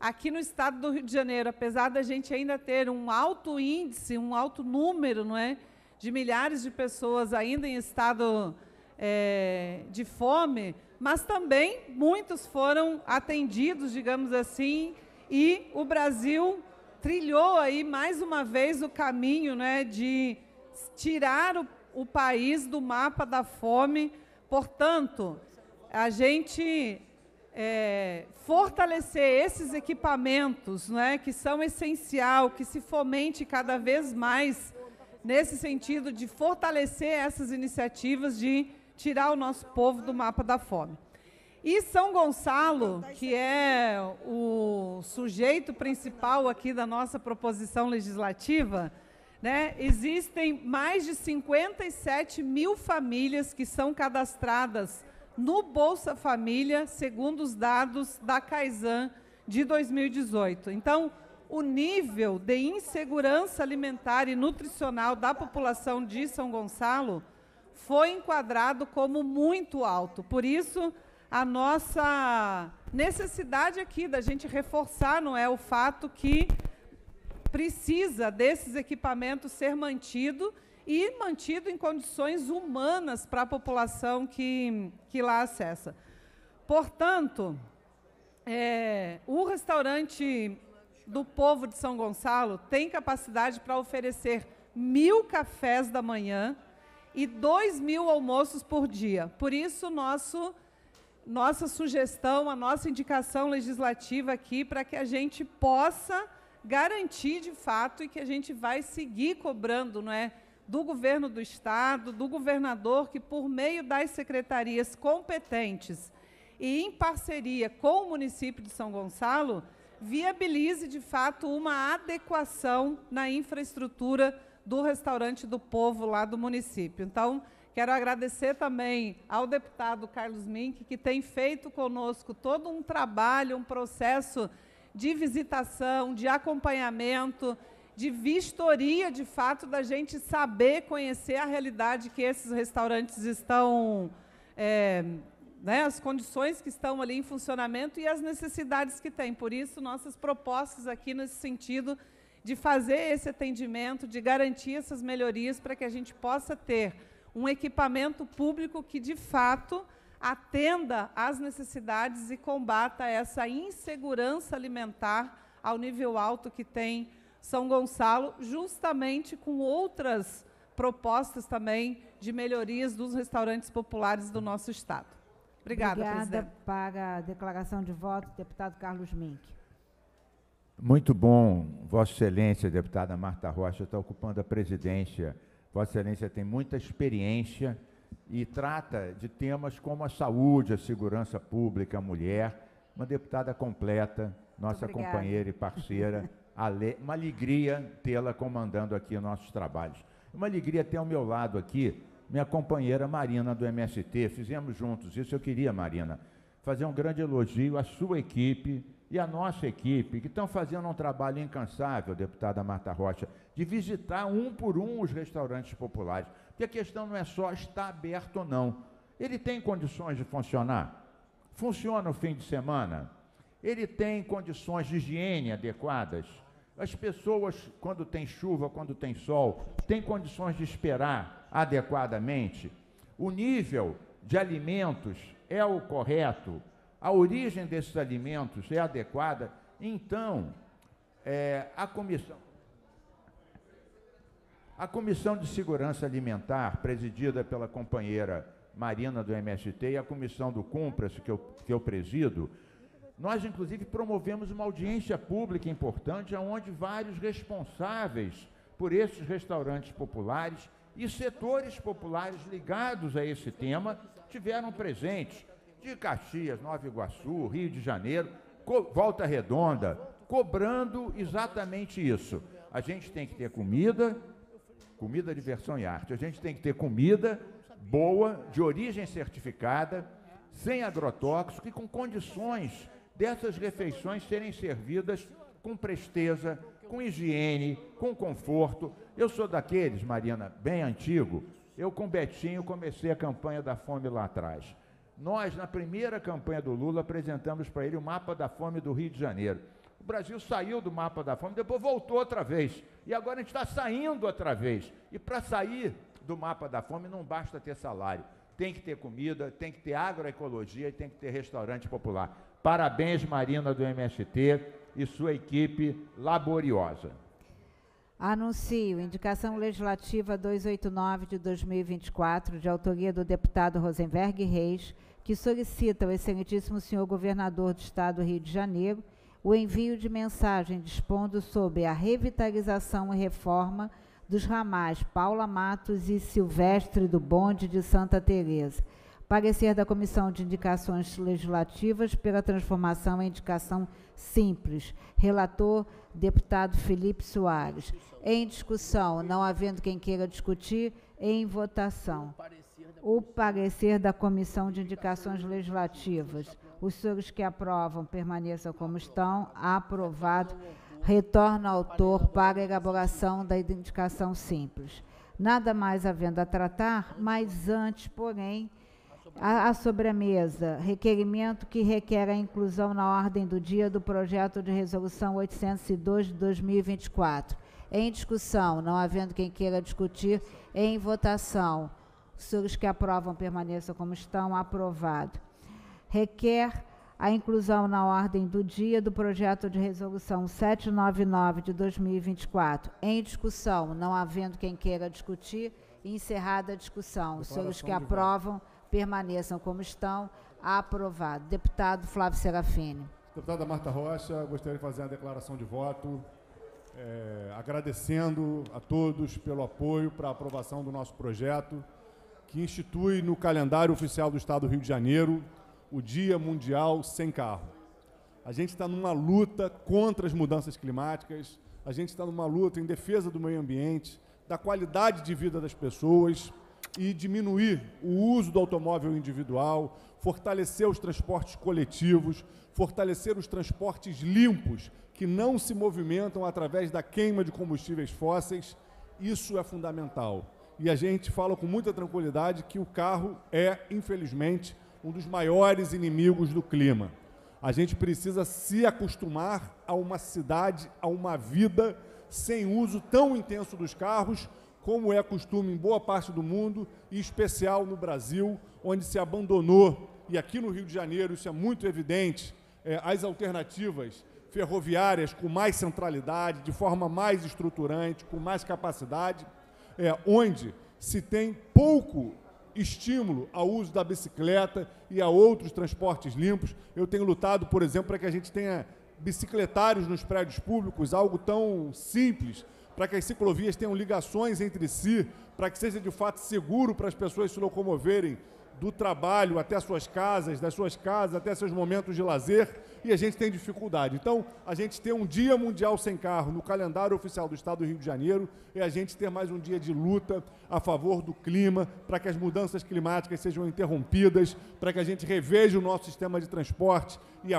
aqui no estado do Rio de Janeiro, apesar da gente ainda ter um alto índice, um alto número, não é, de milhares de pessoas ainda em estado é, de fome, mas também muitos foram atendidos, digamos assim, e o Brasil trilhou aí mais uma vez o caminho, né, de tirar o, o país do mapa da fome. Portanto, a gente é, fortalecer esses equipamentos, né, que são essencial, que se fomente cada vez mais nesse sentido de fortalecer essas iniciativas de tirar o nosso povo do mapa da fome. E São Gonçalo, que é o sujeito principal aqui da nossa proposição legislativa, né, existem mais de cinquenta e sete mil famílias que são cadastradas no Bolsa Família, segundo os dados da Caisan de dois mil e dezoito. Então, o nível de insegurança alimentar e nutricional da população de São Gonçalo foi enquadrado como muito alto. Por isso, a nossa necessidade aqui da gente reforçar, não é, o fato que precisa desses equipamentos ser mantido e mantido em condições humanas para a população que, que lá acessa. Portanto, é, o restaurante do Povo de São Gonçalo tem capacidade para oferecer mil cafés da manhã e dois mil almoços por dia. Por isso, nosso... nossa sugestão, a nossa indicação legislativa aqui para que a gente possa garantir de fato e que a gente vai seguir cobrando, não é, do governo do Estado, do governador, que por meio das secretarias competentes e em parceria com o município de São Gonçalo, viabilize de fato uma adequação na infraestrutura do restaurante do Povo lá do município. Então, quero agradecer também ao deputado Carlos Mink, que tem feito conosco todo um trabalho, um processo de visitação, de acompanhamento, de vistoria, de fato, da gente saber, conhecer a realidade que esses restaurantes estão, é, né, as condições que estão ali em funcionamento e as necessidades que têm. Por isso, nossas propostas aqui nesse sentido de fazer esse atendimento, de garantir essas melhorias para que a gente possa ter um equipamento público que, de fato, atenda às necessidades e combata essa insegurança alimentar ao nível alto que tem São Gonçalo, justamente com outras propostas também de melhorias dos restaurantes populares do nosso Estado. Obrigada, Obrigada. presidente. Paga a declaração de voto, deputado Carlos Mink. Muito bom, Vossa Excelência, deputada Marta Rocha, está ocupando a presidência. Vossa Excelência tem muita experiência e trata de temas como a saúde, a segurança pública, a mulher. Uma deputada completa, nossa companheira e parceira. Ale... Uma alegria tê-la comandando aqui nossos trabalhos. Uma alegria ter ao meu lado aqui minha companheira Marina, do M S T. Fizemos juntos isso. Eu queria, Marina, fazer um grande elogio à sua equipe e à nossa equipe, que estão fazendo um trabalho incansável, deputada Marta Rocha, de visitar um por um os restaurantes populares. Porque a questão não é só estar aberto ou não. Ele tem condições de funcionar? Funciona o fim de semana? Ele tem condições de higiene adequadas? As pessoas, quando tem chuva, quando tem sol, têm condições de esperar adequadamente? O nível de alimentos é o correto? A origem desses alimentos é adequada? Então, é, a comissão... A Comissão de Segurança Alimentar, presidida pela companheira Marina, do M S T, e a Comissão do Cumpras, que eu, que eu presido, nós, inclusive, promovemos uma audiência pública importante, onde vários responsáveis por esses restaurantes populares e setores populares ligados a esse tema tiveram presentes, de Caxias, Nova Iguaçu, Rio de Janeiro, Volta Redonda, cobrando exatamente isso. A gente tem que ter comida, comida, diversão e arte. A gente tem que ter comida boa, de origem certificada, sem agrotóxico e com condições dessas refeições serem servidas com presteza, com higiene, com conforto. Eu sou daqueles, Marina, bem antigo. Eu, com Betinho, comecei a campanha da fome lá atrás. Nós, na primeira campanha do Lula, apresentamos para ele o mapa da fome do Rio de Janeiro. O Brasil saiu do mapa da fome, depois voltou outra vez. E agora a gente está saindo outra vez. E para sair do mapa da fome não basta ter salário. Tem que ter comida, tem que ter agroecologia e tem que ter restaurante popular. Parabéns, Marina, do M S T, e sua equipe laboriosa. Anuncio indicação legislativa duzentos e oitenta e nove de dois mil e vinte e quatro, de autoria do deputado Rosenberg Reis, que solicita ao excelentíssimo senhor governador do Estado do Rio de Janeiro o envio de mensagem dispondo sobre a revitalização e reforma dos ramais Paula Matos e Silvestre do Bonde de Santa Teresa. Parecer da Comissão de Indicações Legislativas pela transformação em indicação simples. Relator, deputado Felipe Soares. Em discussão, não havendo quem queira discutir, em votação. O parecer da Comissão de Indicações Legislativas. Os senhores que aprovam permaneçam como estão. Aprovado. Retorna ao autor para a elaboração da indicação simples. Nada mais havendo a tratar, mas antes, porém, a, a sobremesa, requerimento que requer a inclusão na ordem do dia do projeto de resolução oitocentos e dois de dois mil e vinte e quatro. Em discussão, não havendo quem queira discutir, em votação. Os senhores que aprovam permaneçam como estão. Aprovado. Requer a inclusão na ordem do dia do projeto de resolução setecentos e noventa e nove de dois mil e vinte e quatro. Em discussão, não havendo quem queira discutir, encerrada a discussão. Os senhores que aprovam permaneçam como estão. Aprovado. Deputado Flávio Serafini. Deputada Marta Rocha, gostaria de fazer a declaração de voto, é, agradecendo a todos pelo apoio para a aprovação do nosso projeto, que institui no calendário oficial do Estado do Rio de Janeiro o Dia Mundial Sem Carro. A gente está numa luta contra as mudanças climáticas, a gente está numa luta em defesa do meio ambiente, da qualidade de vida das pessoas e diminuir o uso do automóvel individual, fortalecer os transportes coletivos, fortalecer os transportes limpos, que não se movimentam através da queima de combustíveis fósseis. Isso é fundamental. E a gente fala com muita tranquilidade que o carro é, infelizmente, um dos maiores inimigos do clima. A gente precisa se acostumar a uma cidade, a uma vida sem uso tão intenso dos carros, como é costume em boa parte do mundo, e em especial no Brasil, onde se abandonou, e aqui no Rio de Janeiro isso é muito evidente, é, as alternativas ferroviárias com mais centralidade, de forma mais estruturante, com mais capacidade, é, onde se tem pouco estímulo ao uso da bicicleta e a outros transportes limpos. Eu tenho lutado, por exemplo, para que a gente tenha bicicletários nos prédios públicos, algo tão simples, para que as ciclovias tenham ligações entre si, para que seja de fato seguro para as pessoas se locomoverem do trabalho até as suas casas, das suas casas até seus momentos de lazer, e a gente tem dificuldade. Então, a gente ter um Dia Mundial Sem Carro no calendário oficial do Estado do Rio de Janeiro é a gente ter mais um dia de luta a favor do clima, para que as mudanças climáticas sejam interrompidas, para que a gente reveja o nosso sistema de transporte e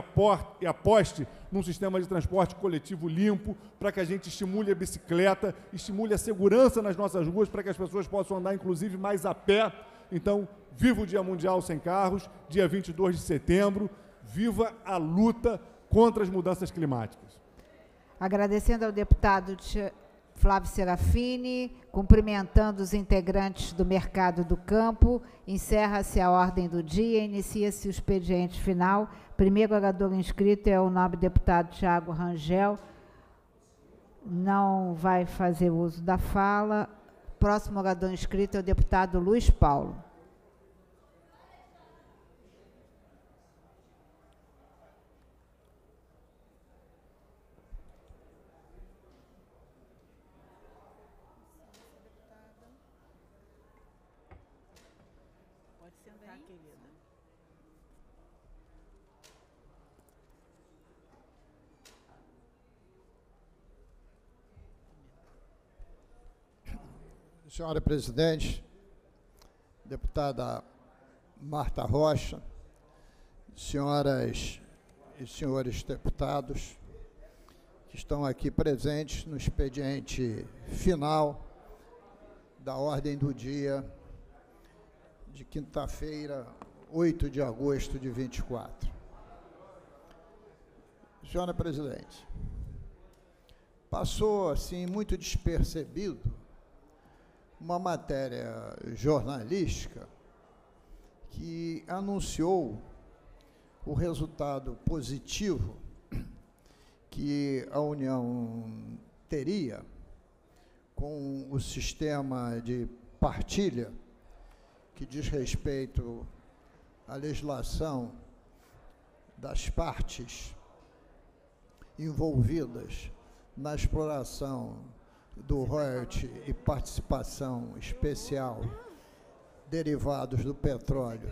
aposte num sistema de transporte coletivo limpo, para que a gente estimule a bicicleta, estimule a segurança nas nossas ruas, para que as pessoas possam andar, inclusive, mais a pé. Então, viva o Dia Mundial Sem Carros, dia vinte e dois de setembro, viva a luta contra as mudanças climáticas. Agradecendo ao deputado Flávio Serafini, cumprimentando os integrantes do Mercado do Campo, encerra-se a ordem do dia, inicia-se o expediente final. Primeiro orador inscrito é o nobre deputado Tiago Rangel, não vai fazer uso da fala. Próximo orador inscrito é o deputado Luiz Paulo. Pode sentar, querida. Senhora presidente, deputada Marta Rocha, senhoras e senhores deputados que estão aqui presentes no expediente final da ordem do dia de quinta-feira, oito de agosto de vinte e quatro. Senhora presidente, passou assim muito despercebido uma matéria jornalística que anunciou o resultado positivo que a União teria com o sistema de partilha que diz respeito à legislação das partes envolvidas na exploração do royalty e participação especial derivados do petróleo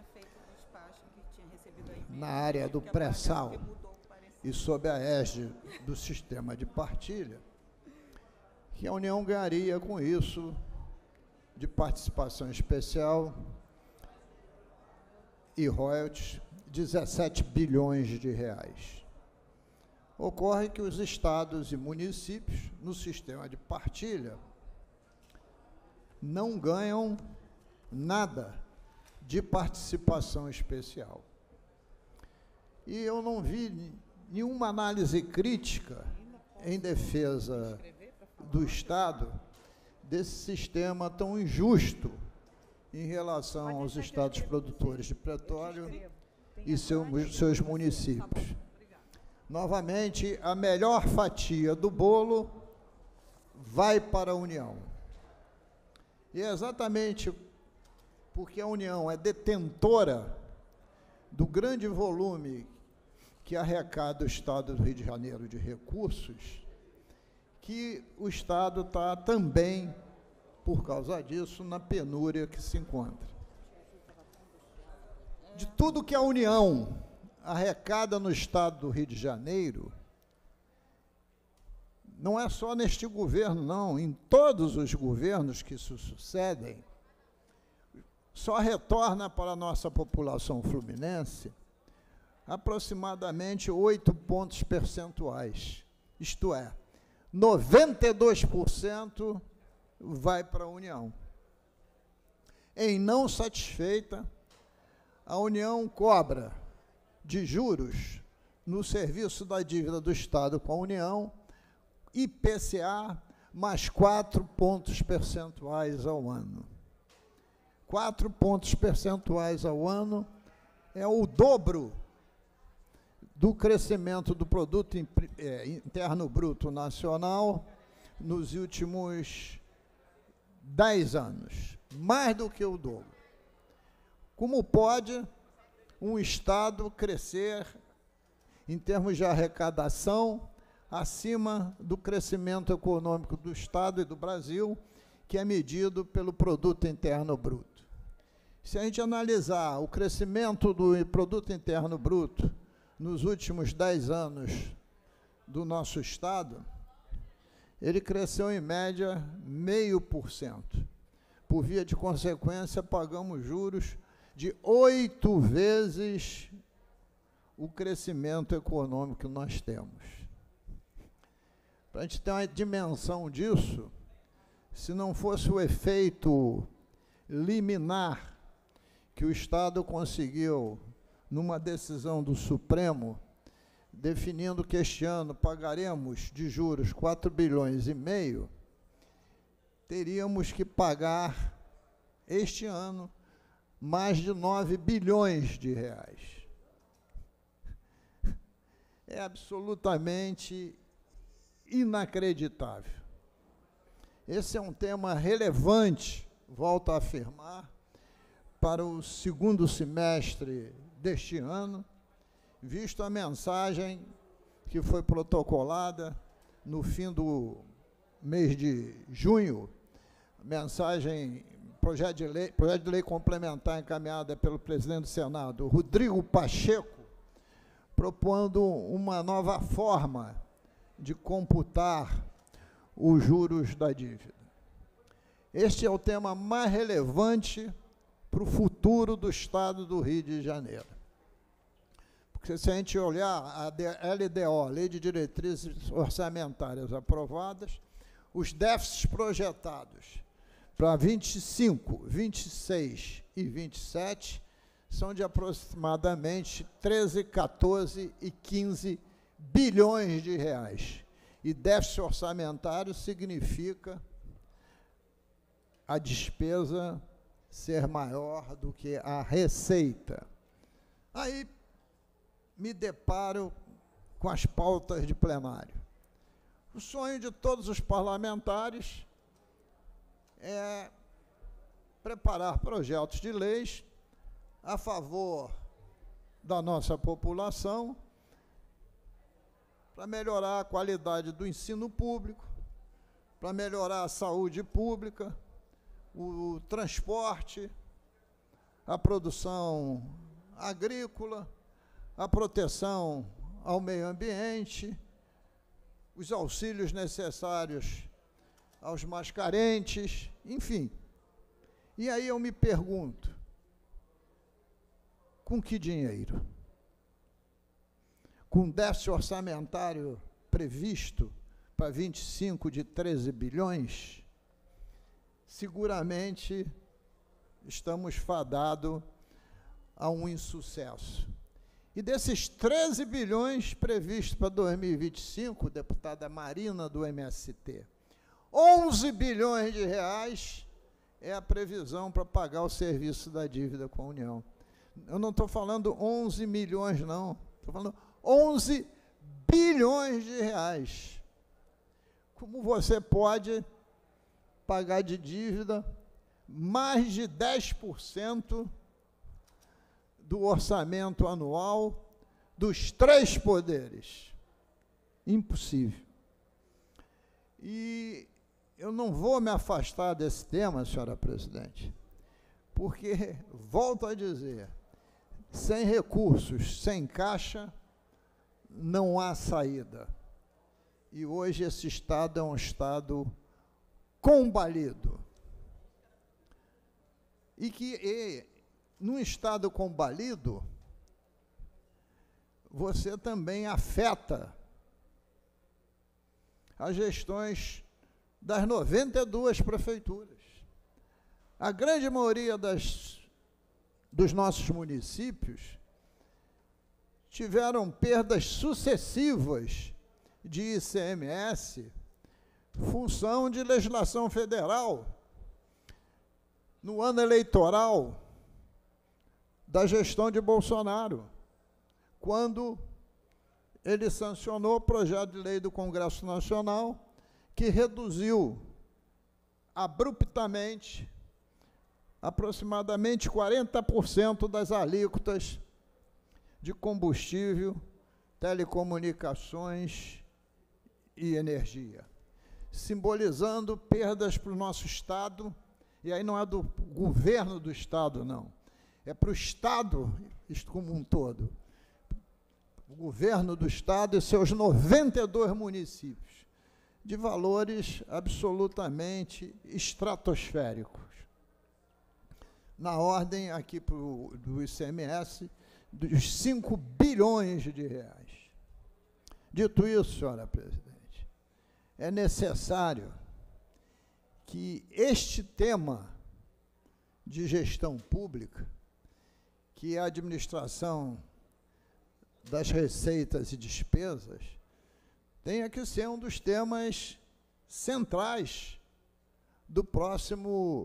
na área do pré-sal e sob a égide do sistema de partilha, que a União ganharia com isso de participação especial e royalties dezessete bilhões de reais. Ocorre que os estados e municípios, no sistema de partilha, não ganham nada de participação especial. E eu não vi nenhuma análise crítica em defesa do Estado desse sistema tão injusto em relação aos estados produtores de petróleo e seu, seus municípios. Novamente, a melhor fatia do bolo vai para a União. E é exatamente porque a União é detentora do grande volume que arrecada o Estado do Rio de Janeiro de recursos, que o Estado está também, por causa disso, na penúria que se encontra. De tudo que a União arrecada no Estado do Rio de Janeiro, não é só neste governo, não, em todos os governos que se sucedem, só retorna para a nossa população fluminense aproximadamente oito pontos percentuais, isto é, noventa e dois por cento vai para a União. Em não satisfeita, a União cobra de juros no serviço da dívida do Estado com a União, I P C A mais quatro pontos percentuais ao ano. Quatro pontos percentuais ao ano é o dobro do crescimento do produto interno bruto nacional nos últimos dez anos, mais do que o dobro. Como pode um Estado crescer em termos de arrecadação acima do crescimento econômico do Estado e do Brasil, que é medido pelo produto interno bruto? Se a gente analisar o crescimento do produto interno bruto nos últimos dez anos do nosso Estado, ele cresceu em média meio por cento. Por via de consequência, pagamos juros de oito vezes o crescimento econômico que nós temos. Para a gente ter uma dimensão disso, se não fosse o efeito liminar que o Estado conseguiu numa decisão do Supremo, definindo que este ano pagaremos de juros quatro bilhões e meio, teríamos que pagar este ano mais de nove bilhões de reais. É absolutamente inacreditável. Esse é um tema relevante, volto a afirmar, para o segundo semestre deste ano, visto a mensagem que foi protocolada no fim do mês de junho, mensagem, projeto de lei, projeto de lei complementar encaminhada pelo presidente do Senado, Rodrigo Pacheco, propondo uma nova forma de computar os juros da dívida. Este é o tema mais relevante para o futuro do Estado do Rio de Janeiro. Porque se a gente olhar a L D O, Lei de Diretrizes Orçamentárias aprovadas, os déficits projetados para vinte e cinco, vinte e seis e vinte e sete são de aproximadamente treze, quatorze e quinze bilhões de reais. E déficit orçamentário significa a despesa ser maior do que a receita. Aí me deparo com as pautas de plenário. O sonho de todos os parlamentares é preparar projetos de leis a favor da nossa população, para melhorar a qualidade do ensino público, para melhorar a saúde pública, o transporte, a produção agrícola, a proteção ao meio ambiente, os auxílios necessários aos mais carentes, enfim. E aí eu me pergunto, com que dinheiro? Com déficit orçamentário previsto para vinte e cinco de treze bilhões, seguramente estamos fadados a um insucesso. E desses treze bilhões previstos para dois mil e vinte e cinco, deputada Marina, do M S T, onze bilhões de reais é a previsão para pagar o serviço da dívida com a União. Eu não estou falando onze milhões, não. Estou falando onze bilhões de reais. Como você pode pagar de dívida mais de dez por cento do orçamento anual dos três poderes? Impossível. E eu não vou me afastar desse tema, senhora presidente, porque, volto a dizer, sem recursos, sem caixa, não há saída. E hoje esse Estado é um Estado combalido. E que, e, num Estado combalido, você também afeta as gestões das noventa e duas prefeituras. A grande maioria das, dos nossos municípios tiveram perdas sucessivas de I C M S, função de legislação federal, no ano eleitoral da gestão de Bolsonaro, quando ele sancionou o projeto de lei do Congresso Nacional, que reduziu abruptamente aproximadamente quarenta por cento das alíquotas de combustível, telecomunicações e energia, simbolizando perdas para o nosso Estado, e aí não é do governo do Estado, não, é para o Estado como um todo, o governo do Estado e seus noventa e dois municípios, de valores absolutamente estratosféricos, na ordem aqui pro, do I C M S, dos cinco bilhões de reais. Dito isso, senhora presidente, é necessário que este tema de gestão pública, que é a administração das receitas e despesas, tenha que ser um dos temas centrais do próximo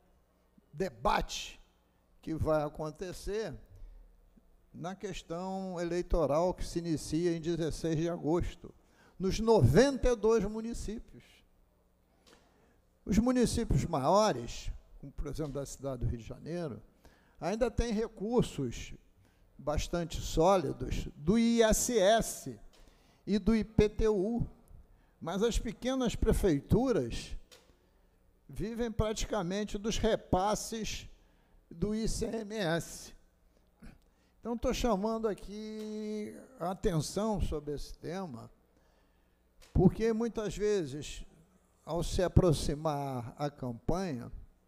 debate que vai acontecer na questão eleitoral que se inicia em dezesseis de agosto, nos noventa e dois municípios. Os municípios maiores, como por exemplo da cidade do Rio de Janeiro, ainda têm recursos bastante sólidos do I S S e do I P T U, mas as pequenas prefeituras vivem praticamente dos repasses do I C M S. Então, estou chamando aqui a atenção sobre esse tema, porque muitas vezes, ao se aproximar a campanha,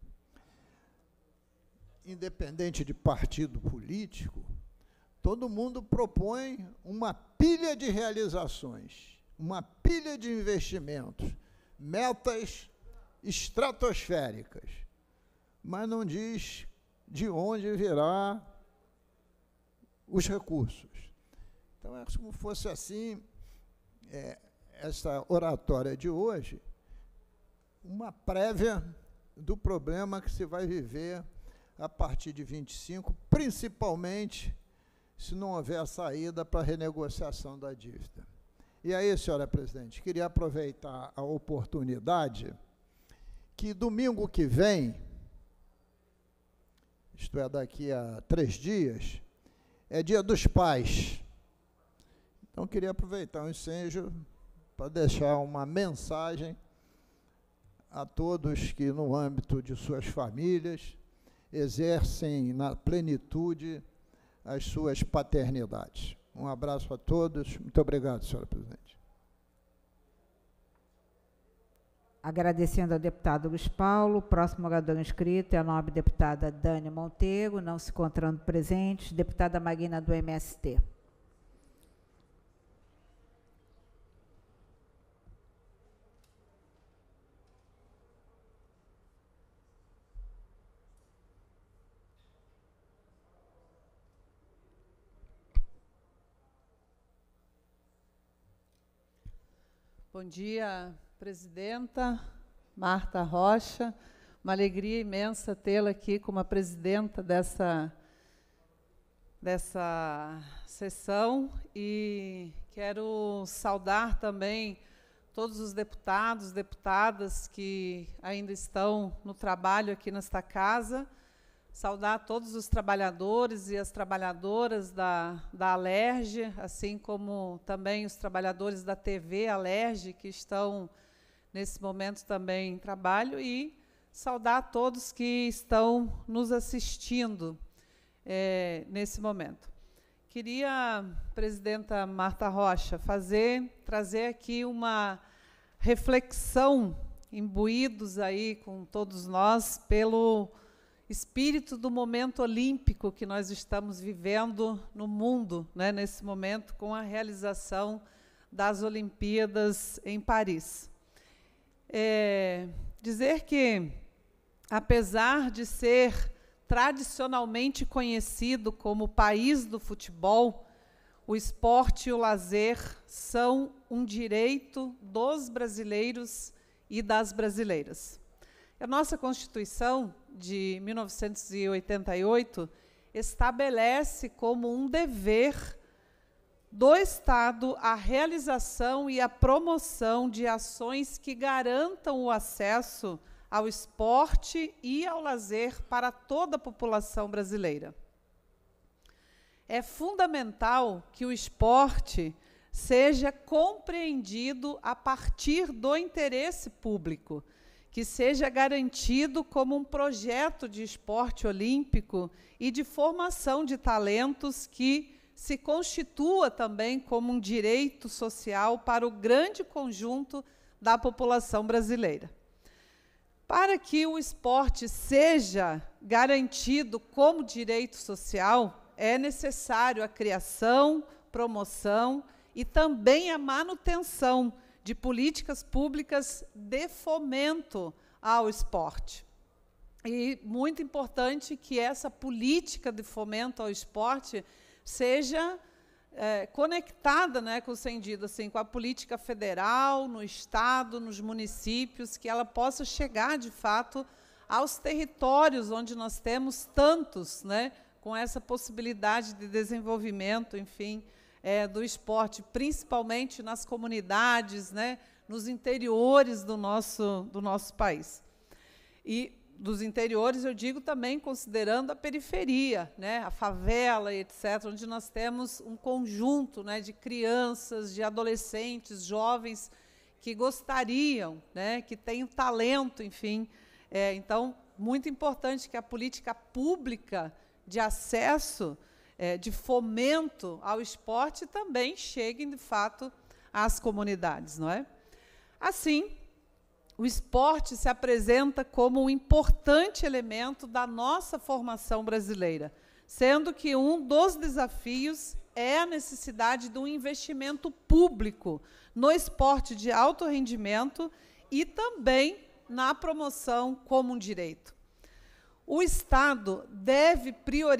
independente de partido político, todo mundo propõe uma pilha de realizações, uma pilha de investimentos, metas estratosféricas, mas não diz de onde virá os recursos. Então, é como se fosse assim, é, essa oratória de hoje uma prévia do problema que se vai viver a partir de vinte e cinco, principalmente se não houver saída para a renegociação da dívida. E aí, senhora presidente, queria aproveitar a oportunidade que domingo que vem, isto é, daqui a três dias, é Dia dos Pais. Então, queria aproveitar o ensejo para deixar uma mensagem a todos que, no âmbito de suas famílias, exercem na plenitude as suas paternidades. Um abraço a todos. Muito obrigado, senhora presidente. Agradecendo ao deputado Luiz Paulo. Próximo orador inscrito é a nobre deputada Dani Monteiro, não se encontrando presente. Deputada Marina, do M S T. Bom dia, presidenta Marta Rocha. Uma alegria imensa tê-la aqui como a presidenta dessa, dessa sessão. E quero saudar também todos os deputados, deputadas que ainda estão no trabalho aqui nesta casa. Saudar todos os trabalhadores e as trabalhadoras da, da Alerj, assim como também os trabalhadores da T V Alerj, que estão, nesse momento, também em trabalho, e saudar todos que estão nos assistindo é, nesse momento. Queria, presidenta Marta Rocha, fazer, trazer aqui uma reflexão, imbuídos aí com todos nós, pelo espírito do momento olímpico que nós estamos vivendo no mundo, né, nesse momento, com a realização das Olimpíadas em Paris. É, dizer que, apesar de ser tradicionalmente conhecido como o país do futebol, o esporte e o lazer são um direito dos brasileiros e das brasileiras. A nossa Constituição de mil novecentos e oitenta e oito estabelece como um dever do Estado a realização e a promoção de ações que garantam o acesso ao esporte e ao lazer para toda a população brasileira. É fundamental que o esporte seja compreendido a partir do interesse público, que seja garantido como um projeto de esporte olímpico e de formação de talentos que se constitua também como um direito social para o grande conjunto da população brasileira. Para que o esporte seja garantido como direito social, é necessário a criação, promoção e também a manutenção de políticas públicas de fomento ao esporte. E muito importante que essa política de fomento ao esporte seja é, conectada, né, com o sentido, assim, com a política federal, no Estado, nos municípios, que ela possa chegar, de fato, aos territórios onde nós temos tantos, né, com essa possibilidade de desenvolvimento, enfim, É, do esporte, principalmente nas comunidades, né, nos interiores do nosso, do nosso país. E dos interiores, eu digo também considerando a periferia, né, a favela, etcétera, onde nós temos um conjunto, né, de crianças, de adolescentes, jovens, que gostariam, né, que têm talento, enfim. É, então, muito importante que a política pública de acesso, É, de fomento ao esporte também cheguem, de fato, às comunidades, não é? Assim, o esporte se apresenta como um importante elemento da nossa formação brasileira, sendo que um dos desafios é a necessidade de um investimento público no esporte de alto rendimento e também na promoção como um direito. O Estado deve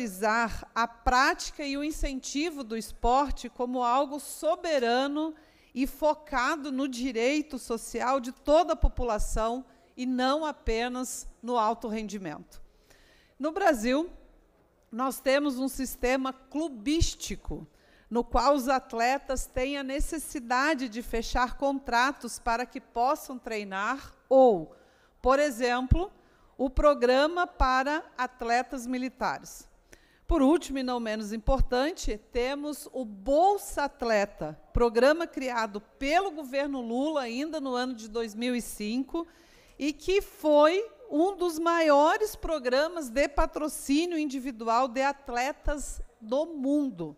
priorizar a prática e o incentivo do esporte como algo soberano e focado no direito social de toda a população e não apenas no alto rendimento. No Brasil, nós temos um sistema clubístico, no qual os atletas têm a necessidade de fechar contratos para que possam treinar, ou, por exemplo, o programa para atletas militares. Por último, e não menos importante, temos o Bolsa Atleta, programa criado pelo governo Lula ainda no ano de dois mil e cinco, e que foi um dos maiores programas de patrocínio individual de atletas do mundo.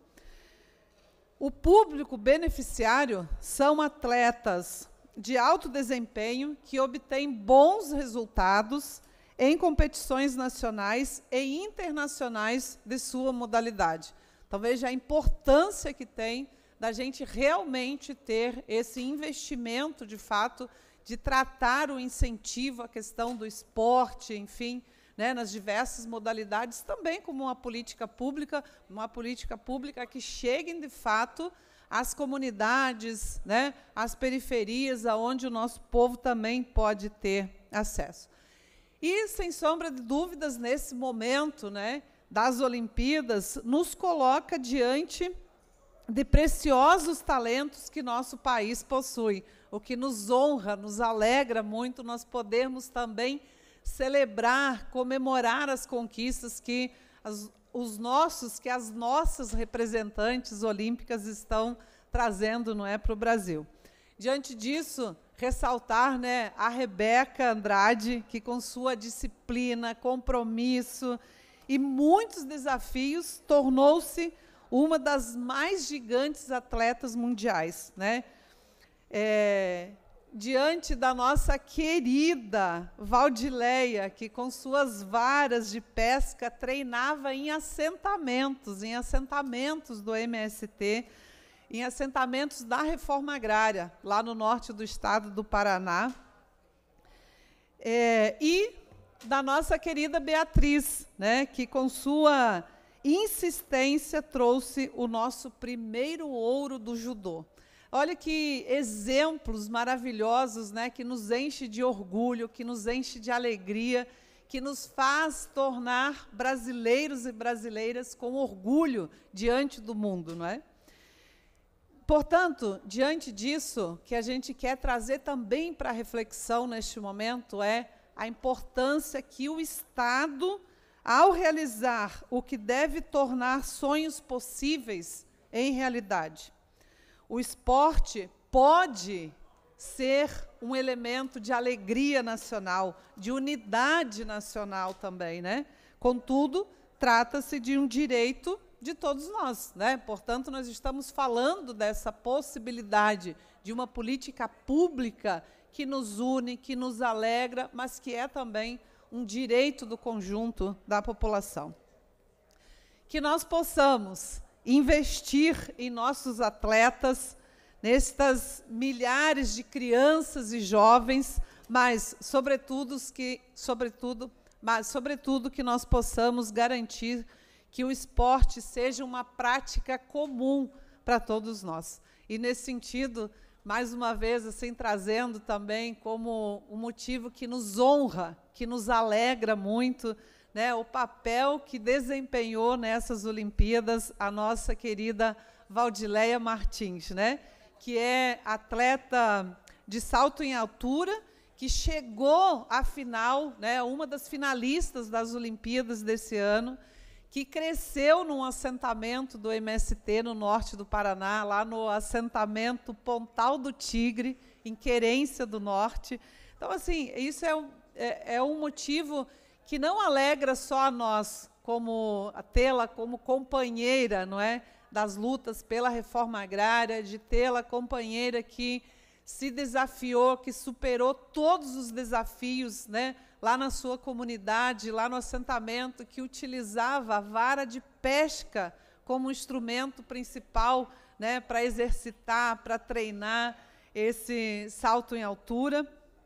O público beneficiário são atletas de alto desempenho que obtêm bons resultados em competições nacionais e internacionais de sua modalidade. Então, veja a importância que tem da gente realmente ter esse investimento, de fato, de tratar o incentivo à questão do esporte, enfim, né, nas diversas modalidades, também como uma política pública, uma política pública que chegue, de fato, às comunidades, né, às periferias, aonde o nosso povo também pode ter acesso. E, sem sombra de dúvidas, nesse momento, né, das Olimpíadas, nos coloca diante de preciosos talentos que nosso país possui, o que nos honra, nos alegra muito, nós podermos também celebrar, comemorar as conquistas que as, os nossos, que as nossas representantes olímpicas estão trazendo, não é, para o Brasil. Diante disso, ressaltar, né, a Rebeca Andrade, que com sua disciplina, compromisso e muitos desafios, tornou-se uma das mais gigantes atletas mundiais, né? É, diante da nossa querida Valdileia, que com suas varas de pesca treinava em assentamentos, em assentamentos do M S T, em assentamentos da Reforma Agrária, lá no norte do estado do Paraná, é, e da nossa querida Beatriz, né, que com sua insistência trouxe o nosso primeiro ouro do judô. Olha que exemplos maravilhosos, né, que nos enche de orgulho, que nos enche de alegria, que nos faz tornar brasileiros e brasileiras com orgulho diante do mundo, não é? Portanto, diante disso, que a gente quer trazer também para a reflexão neste momento é a importância que o Estado, ao realizar o que deve tornar sonhos possíveis em realidade. O esporte pode ser um elemento de alegria nacional, de unidade nacional também, né? Contudo, trata-se de um direito de todos nós, né? Portanto, nós estamos falando dessa possibilidade de uma política pública que nos une, que nos alegra, mas que é também um direito do conjunto da população. Que nós possamos investir em nossos atletas, nestas milhares de crianças e jovens, mas, sobretudo, que, sobretudo, mas, sobretudo, que nós possamos garantir que o esporte seja uma prática comum para todos nós. E, nesse sentido, mais uma vez, assim, trazendo também como um motivo que nos honra, que nos alegra muito, né, o papel que desempenhou nessas Olimpíadas a nossa querida Valdileia Martins, né, que é atleta de salto em altura, que chegou à final, né, uma das finalistas das Olimpíadas desse ano, que cresceu num assentamento do M S T no norte do Paraná, lá no assentamento Pontal do Tigre, em Querência do Norte. Então, assim, isso é um, é, é um motivo que não alegra só a nós, como a tê-la como companheira, não é, das lutas pela reforma agrária, de tê-la companheira que se desafiou, que superou todos os desafios, né, lá na sua comunidade, lá no assentamento, que utilizava a vara de pesca como instrumento principal, né, para exercitar, para treinar esse salto em altura.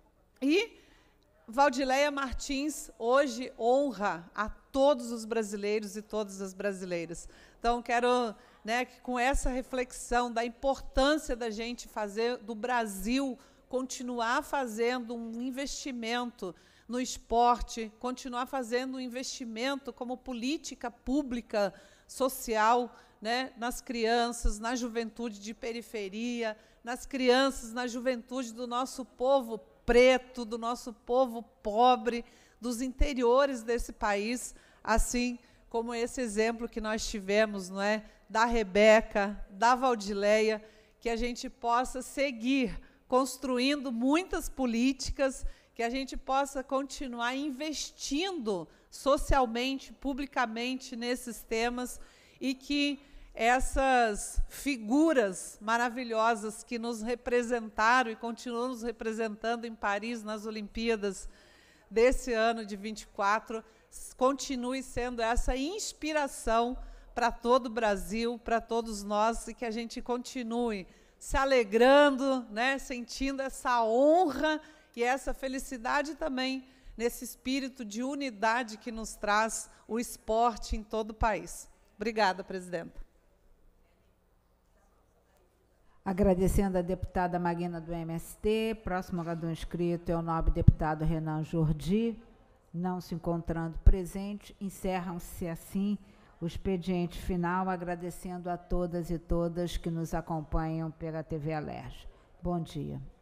E Valdileia Martins hoje honra a todos os brasileiros e todas as brasileiras. Então, quero né, que com essa reflexão da importância da gente fazer do Brasil continuar fazendo um investimento no esporte, continuar fazendo um investimento como política pública social, né, nas crianças, na juventude de periferia, nas crianças, na juventude do nosso povo preto, do nosso povo pobre, dos interiores desse país, assim como esse exemplo que nós tivemos, não é, da Rebeca, da Valdileia, que a gente possa seguir construindo muitas políticas, que a gente possa continuar investindo socialmente, publicamente nesses temas e que essas figuras maravilhosas que nos representaram e continuam nos representando em Paris nas Olimpíadas desse ano de vinte e quatro, continue sendo essa inspiração para todo o Brasil, para todos nós, e que a gente continue se alegrando, né, sentindo essa honra e essa felicidade também nesse espírito de unidade que nos traz o esporte em todo o país. Obrigada, presidenta. Agradecendo a deputada Marina do M S T, próximo orador inscrito é o nobre deputado Renan Jordi. Não se encontrando presente, encerram-se assim o expediente final, agradecendo a todas e todas que nos acompanham pela T V Alerj. Bom dia.